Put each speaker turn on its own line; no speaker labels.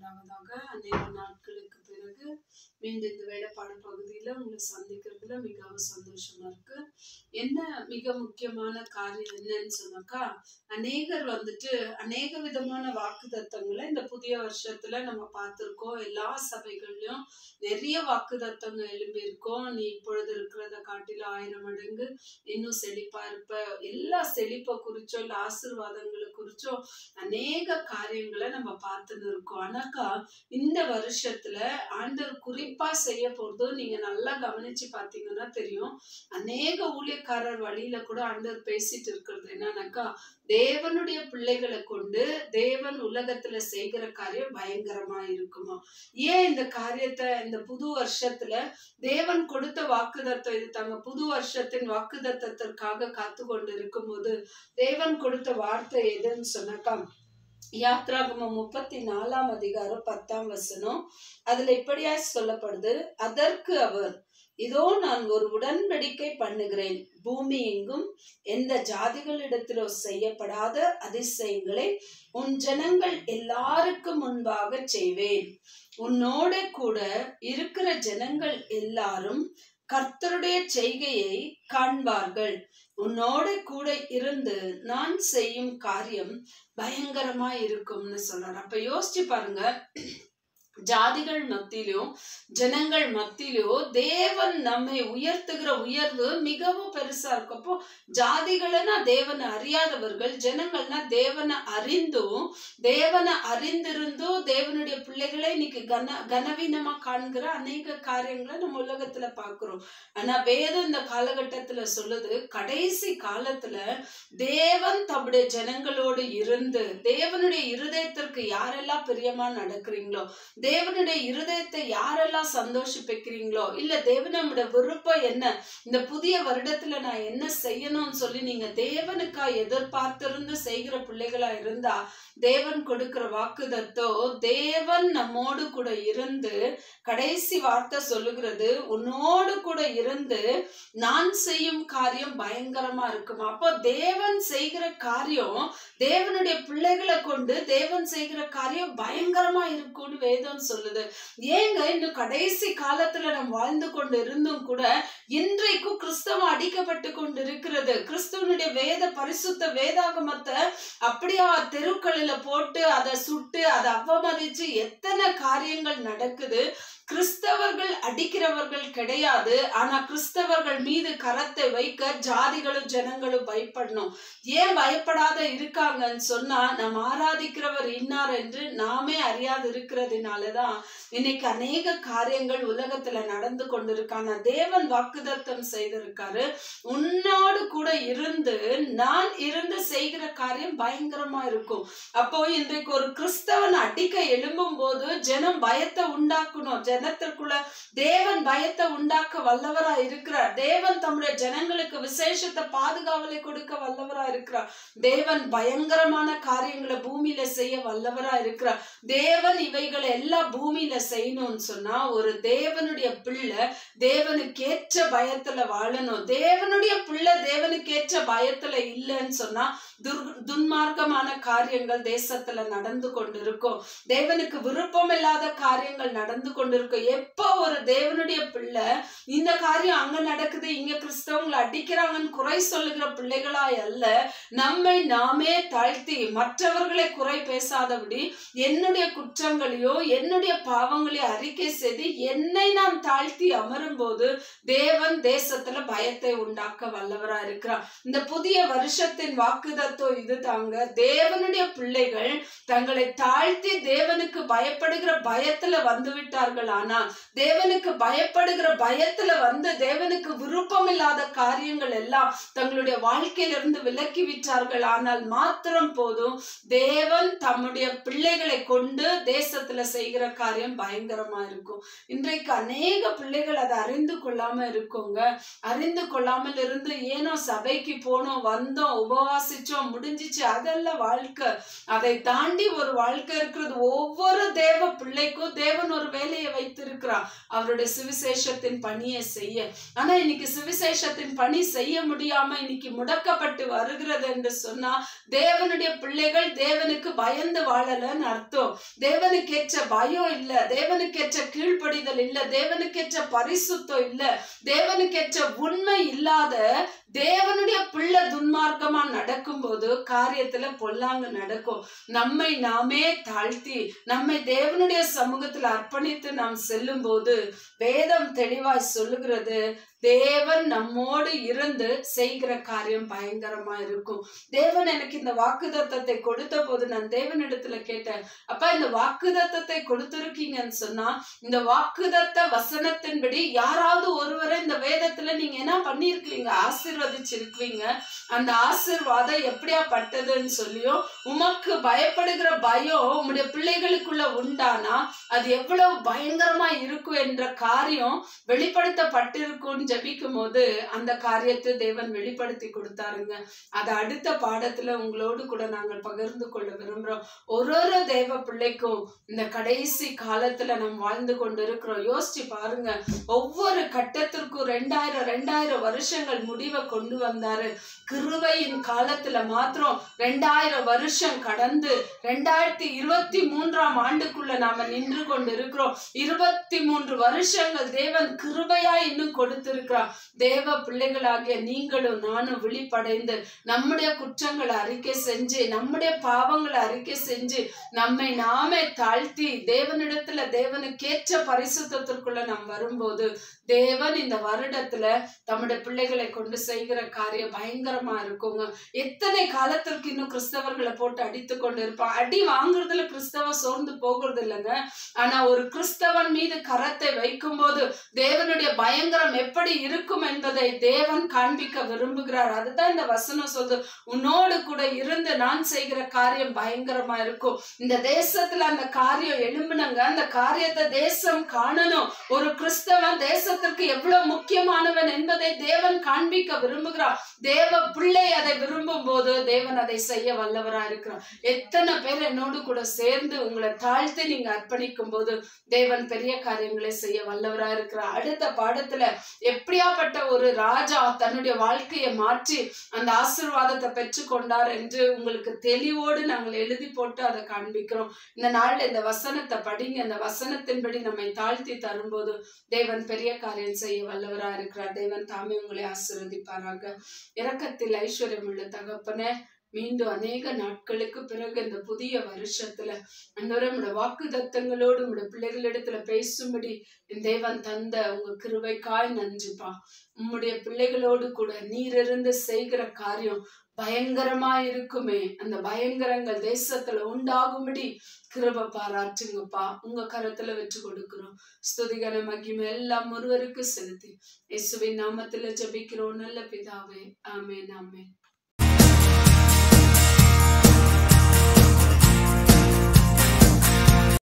உண்டாவதாக. அநேக நாட்களுக்கு பிறகு மீண்டும் இந்த வேலைப்பாடு பகுதியில உங்களை சந்திக்கிறதுல மிகவும் சந்தோஷமா இருக்கு. என்ன மிக முக்கியமான காரியம் என்னன்னு சொன்னாக்கா, அநேகர் அநேக விதமான வாக்குத்தத்தங்களை இந்த புதிய வருஷத்துல நம்ம பார்த்திருக்கோம். எல்லா சபைகள்லயும் நிறைய வாக்குத்தத்தங்கள் எழும்பி இருக்கோம். நீ இப்பொழுது இருக்கிறத காட்டிலும் 1000 மடங்கு இன்னும் செழிப்பா இருப்ப. எல்லா செழிப்பை குறிச்சோ இல்ல ஆசீர்வாதங்களை குறிச்சோ அநேக காரியங்களை நம்ம பார்த்துன்னு இருக்கோம். ஆனாக்கா இந்த வருஷத்துல ஆண்டவர் குறிப்பா செய்ய போறது நீங்க நல்லா கவனிச்சு பார்த்தீங்கன்னா தெரியும். அநேக ஊழியக்காரர் வழியில கூட ஆண்டவர் பேசிட்டு இருக்கிறது என்னன்னாக்கா, தேவனுடைய பிள்ளைகளை கொண்டு தேவன் உலகத்துல செய்கிற காரியம் பயங்கரமா இருக்குமா. ஏன் இந்த காரியத்தை இந்த புது வருஷத்துல தேவன் கொடுத்த வாக்குத்தத்தம் இது தாங்க. புது வருஷத்தின் வாக்குத்தத்தத்திற்காக காத்து கொண்டு இருக்கும் போது தேவன் கொடுத்த வார்த்தை எதுன்னு சொன்னாக்கா, யாத்ராகமம் 34 அதிகாரம் 10 அதுல இப்படியா சொல்லப்படுது. அதற்கு அவர், இதோ நான் ஒரு உடன்படிக்கை பண்ணுகிறேன், பூமி எங்கும் எந்த ஜாதிகளிடத்திலோ செய்யப்படாத அதிசயங்களை உன் ஜனங்கள் எல்லாருக்கும் முன்பாக செய்வேன். உன்னோட கூட இருக்கிற ஜனங்கள் எல்லாரும் கர்த்தருடைய செய்கையை காண்பார்கள். உன்னோட கூட இருந்து நான் செய்யும் காரியம் பயங்கரமா இருக்கும்னு சொல்றாரு. அப்ப யோசிச்சு பாருங்க, ஜாதிகள் மத்தியிலும் ஜனங்கள் மத்தியிலும் தேவன் நம்மை உயர்த்துகிற உயர்வு மிகவும் பெருசா இருக்கும். அப்போ ஜாதிகள்னா தேவனை அறியாதவர்கள், ஜனங்கள்னா தேவனை அறிந்திருந்தும் தேவனுடைய பிள்ளைகளை இன்னைக்கு கனவீனமா காண்கிற அநேக காரியங்களை நம்ம உலகத்துல பாக்குறோம். ஆனா வேதம் இந்த காலகட்டத்துல சொல்லுது, கடைசி காலத்துல தேவன் தம்முடைய ஜனங்களோடு இருந்து தேவனுடைய இருதயத்திற்கு யாரெல்லாம் பிரியமா நடக்கிறீங்களோ, தேவனுடைய இருதயத்தை யாரெல்லாம் சந்தோஷிப்பிக்கிறீங்களோ, இல்ல தேவனுடைய விருப்பம் என்ன, இந்த புதிய வருடத்துல நான் என்ன செய்யணும்னு சொல்லி நீங்க தேவனுக்கா எதிர்பார்த்திருந்து செய்கிற பிள்ளைகளா இருந்தா, தேவன் கொடுக்கிற வாக்குத்தத்தோ தேவன் நம்மோடு கூட இருந்து கடைசி வார்த்தை சொல்லுகிறது, உன்னோடு கூட இருந்து நான் செய்யும் காரியம் பயங்கரமா இருக்குமா. அப்போ தேவன் செய்கிற காரியம், தேவனுடைய பிள்ளைகளை கொண்டு தேவன் செய்கிற காரியம் பயங்கரமா இருக்கும்னு வேதம் சொல்லுது. ஏங்க இன்னும் கடைசி காலத்துல நம்ம வாழ்ந்து கொண்டு இருந்தும் கூட இன்றைக்கும் கிறிஸ்தவம் அடிக்கப்பட்டு கொண்டு இருக்கிறது. கிறிஸ்துவனுடைய பரிசுத்த வேதாகமத்தை அப்படியா தெருக்களில போட்டு அதை சுட்டு அதை அவமதிச்சு எத்தனை காரியங்கள் நடக்குது. கிறிஸ்தவர்கள் அடிக்கிறவர்கள் கிடையாது. ஆனா கிறிஸ்தவர்கள் மீது கரத்தை வைக்க ஜாதிகளும் ஜனங்களும் பயப்படணும். ஏன் பயப்படாத இருக்காங்கன்னு சொன்னா, நாம் ஆராதிக்கிறவர் இன்னார் என்று நாமே அறியாது இருக்கிறதுனாலதான் இன்னைக்கு அநேக காரியங்கள் உலகத்துல நடந்து கொண்டிருக்காங்க. தேவன் வாக்குத்தத்தம் செய்திருக்காரு, உன்னோடு கூட இருந்து நான் இருந்து செய்கிற காரியம் பயங்கரமா இருக்கும். அப்போ இன்றைக்கு ஒரு கிறிஸ்தவன் அடிக்க எழும்பும் போது ஜனம் பயத்தை உண்டாக்கணும். ஜனத்திற்குள்ள தேவன் பயத்தை உண்டாக்க வல்லவரா இருக்கிறார். தேவன் தம்முடைய ஜனங்களுக்கு விசேஷத்தை பாதுகாவலை கொடுக்க வல்லவரா இருக்கிறார். தேவன் பயங்கரமான காரியங்களை பூமியில செய்ய வல்லவரா இருக்கிறார். தேவன் இவைகளை எல்லாம் பூமியில செய்யணும்னு சொன்னா, ஒரு தேவனுடைய பிள்ளை தேவனுக்கேற்ற பயத்துல வாழணும். தேவனுடைய பிள்ளை தேவனுக்கேற்ற பயத்துல இல்லைன்னு சொன்னா துன்மார்க்கமான காரியங்கள் தேசத்துல நடந்து கொண்டிருக்கும். தேவனுக்கு விருப்பம் இல்லாத காரியங்கள் நடந்து கொண்டிருக்கும். எப்போ ஒரு தேவனுடைய பிள்ளை இந்த காரியம் அங்க நடக்குது, இங்க கிறிஸ்தவங்களை அடிக்கிறாங்கன்னு குறை சொல்லுகிற பிள்ளைகளாய் அல்ல, நம்மை நாமே தாழ்த்தி மற்றவர்களை குறை பேசாதபடி என்னுடைய குற்றங்களையோ என்னுடைய பாவங்களையோ அறிக்கை செய்து என்னை நான் தாழ்த்தி அமரும் போது தேவன் தேசத்துல பயத்தை உண்டாக்க வல்லவரா இருக்கிறார். இந்த புதிய வருஷத்தின் வாக்குதத்தம் இது தாங்க. தேவனுடைய பிள்ளைகள் தங்களை தாழ்த்தி தேவனுக்கு பயப்படுகிற பயத்துல வந்து விட்டார்கள். ஆனால் தேவனுக்கு பயப்படுகிற பயத்துல வந்து தேவனுக்கு விருப்பம் இல்லாத காரியங்கள் எல்லாம் தங்களுடைய வாழ்க்கையிலிருந்து விலக்கி விட்டார்கள். ஆனால் மாத்திரம் போதும் தேவன் தம்முடைய பிள்ளைகளை கொண்டு தேசத்துல செய்கிற காரியம் பயங்கரமா இருக்கும். இன்றைக்கு அநேக பிள்ளைகள் அதை அறிந்து கொள்ளாம இருக்குங்க. அறிந்து கொள்ளாமல் இருந்து ஏனோ சபைக்கு போனோம், வந்தோம், உபவாசிச்சோம், செஞ்சோம் முடிஞ்சிச்சு அதெல்லாம் வாழ்க்கை. அதை தாண்டி ஒரு வாழ்க்கை இருக்கிறது. ஒவ்வொரு தேவ பிள்ளைக்கும் தேவன் ஒரு வேலையை வைத்திருக்கிறார், அவருடைய சுவிசேஷத்தின் பணியை செய்ய. ஆனா இன்னைக்கு சுவிசேஷத்தின் பணி செய்ய முடியாம இன்னைக்கு முடக்கப்பட்டு வருகிறது என்று சொன்னா தேவனுடைய பிள்ளைகள் தேவனுக்கு பயந்து வாழலன்னு அர்த்தம். தேவனுக்கேற்ற பயம் இல்ல, தேவனுக்கேற்ற கீழ்ப்படிதல் இல்ல, தேவனுக்கேற்ற பரிசுத்தம் இல்ல, தேவனுக்கேற்ற உண்மை இல்லாத தேவனுடைய பிள்ளை துன்மார்க்கமா நடக்கும் போது காரியத்துல பொல்லாங்கு நடக்கும். நம்மை நாமே தாழ்த்தி நம்மை தேவனுடைய சமூகத்துல அர்ப்பணித்து நாம் செல்லும் போது வேதம் தெளிவாய் சொல்லுகிறது, தேவன் நம்மோடு இருந்து செய்கிற காரியம் பயங்கரமா இருக்கும். தேவன் எனக்கு இந்த வாக்குத்தத்தத்தை கொடுத்த போது நான் தேவனிடத்துல கேட்டேன், அப்பா இந்த வாக்குத்தத்தத்தை கொடுத்திருக்கீங்கன்னு சொன்னா இந்த வாக்குத்தத்த வசனத்தின்படி யாராவது ஒருவரை இந்த வேதத்துல நீங்க என்ன பண்ணிருக்கீங்க, ஆசீர்வதிச்சிருக்கீங்க. அந்த ஆசீர்வாதம் எப்படியா பட்டதுன்னு சொல்லியும் உமக்கு பயப்படுகிற பயம் உம்முடைய பிள்ளைகளுக்குள்ள உண்டானா அது எவ்வளவு பயங்கரமா இருக்கும் என்ற காரியம் வெளிப்படுத்தப்பட்டிருக்கும் ஜபிக்கும் போது அந்த காரியத்தை தேவன் வெளிப்படுத்தி கொடுத்தாருங்க. அதை அடுத்த பாடத்துல உங்களோடு கூட நாங்கள் பகிர்ந்து கொள்ள விரும்புறோம். ஒரு தேவ பிள்ளைக்கும் இந்த கடைசி காலத்துல நாம் வாழ்ந்து கொண்டு இருக்கிறோம். யோசிச்சு பாருங்க, ஒவ்வொரு கட்டத்திற்கும் 2000 வருஷங்கள் முடிவை கொண்டு வந்தாரு. கிருபையின் காலத்துல மாத்திரம் 2000 வருஷம் கடந்து 2023 ஆண்டுக்குள்ள நாம நின்று கொண்டு இருக்கிறோம். 23 வருஷங்கள் தேவன் கிருபையா இன்னும் கொடுத்திருக்கிறார். தேவ பிள்ளைகளாகிய நீங்களும் நானும் விழிப்படைந்து நம்முடைய குற்றங்களை அறிக்கை செஞ்சு நம்முடைய பாவங்களை அறிக்கை செஞ்சு நம்மை நாமே தாழ்த்தி தேவனிடத்துல தேவனுக்கேற்ற பரிசுத்தத்திற்குள்ள நாம் வரும்போது தேவன் இந்த வருடத்துல தம்முடைய பிள்ளைகளை கொண்டு செய்கிற காரியம் பயங்கரமா இருக்குங்க. எத்தனை காலத்திற்கு இன்னும் கிறிஸ்தவர்களை போட்டு அடித்து கொண்டு இருப்பான். அடி வாங்குறதுல கிறிஸ்தவ சோர்ந்து போகிறது இல்லைங்க. ஆனா ஒரு கிறிஸ்தவன் மீது கரத்தை வைக்கும் போது தேவனுடைய பயங்கரம் எப்படி இருக்கும் என்பதை தேவன் காண்பிக்க விரும்புகிறார். அதுதான் இந்த வசனம் சொல்லுது, உன்னோடு கூட இருந்து நான் செய்கிற காரியம் பயங்கரமா இருக்கும். இந்த தேசத்துல அந்த காரியம் எழும்புனங்க, அந்த காரியத்தை தேசம் காணணும். ஒரு கிறிஸ்தவன் தேசத்திற்கு எவ்வளவு முக்கியமானவன் என்பதை தேவன் காண்பிக்க விரும்புகிறார். தேவ பிள்ளை அதை விரும்பும் போது தேவன் அதை செய்ய வல்லவரா இருக்கிறார். எத்தனை பேர் என்னோடு கூட சேர்ந்து உங்களை தாழ்த்தி நீங்க அர்ப்பணிக்கும் போது தேவன் பெரிய காரியங்களை செய்ய வல்லவரா இருக்கிறார். அடுத்த பாடத்துல எப்படியாப்பட்ட ஒரு ராஜா தன்னுடைய வாழ்க்கையை மாற்றி அந்த ஆசீர்வாதத்தை பெற்று கொண்டார் என்று உங்களுக்கு தெளிவோடு நாங்கள் எழுதி போட்டு அதை காண்பிக்கிறோம். இந்த நாள்ல இந்த வசனத்தை படிங்க. அந்த வசனத்தின்படி நம்மை தாழ்த்தி தரும்போது தேவன் பெரிய காரியம் செய்ய வல்லவரா இருக்கிறார். தேவன் தாமே உங்களை ஆசீர்வதிப்பாராக. இரக்கத்தில் ஐஸ்வர்யம் உள்ள தகப்பனே, மீண்டும் அநேக நாட்களுக்கு பிறகு இந்த புதிய வருஷத்துல நம்முடைய வாக்கு தத்தங்களோடு உங்களுடைய பிள்ளைகளிடத்துல பேசும்படி என் தேவன் தந்த உங்க கிருபைக்காய் நன்றிப்பா. உம்முடைய பிள்ளைகளோடு கூட நீர் இருந்து செய்கிற காரியம் பயங்கரமா இருக்குமே, அந்த பயங்கரங்கள் தேசத்துல உண்டாகும்படி கிருபை பாராட்டுங்கப்பா. உங்க கரத்துல வச்சு கொடுக்கிறோம். ஸ்துதிகன மகிமை எல்லாம் ஒருவருக்கு செலுத்தி இயேசுவின் நாமத்துல ஜெபிக்கிறோம் நல்ல பிதாவே. ஆமென் ஆமென்.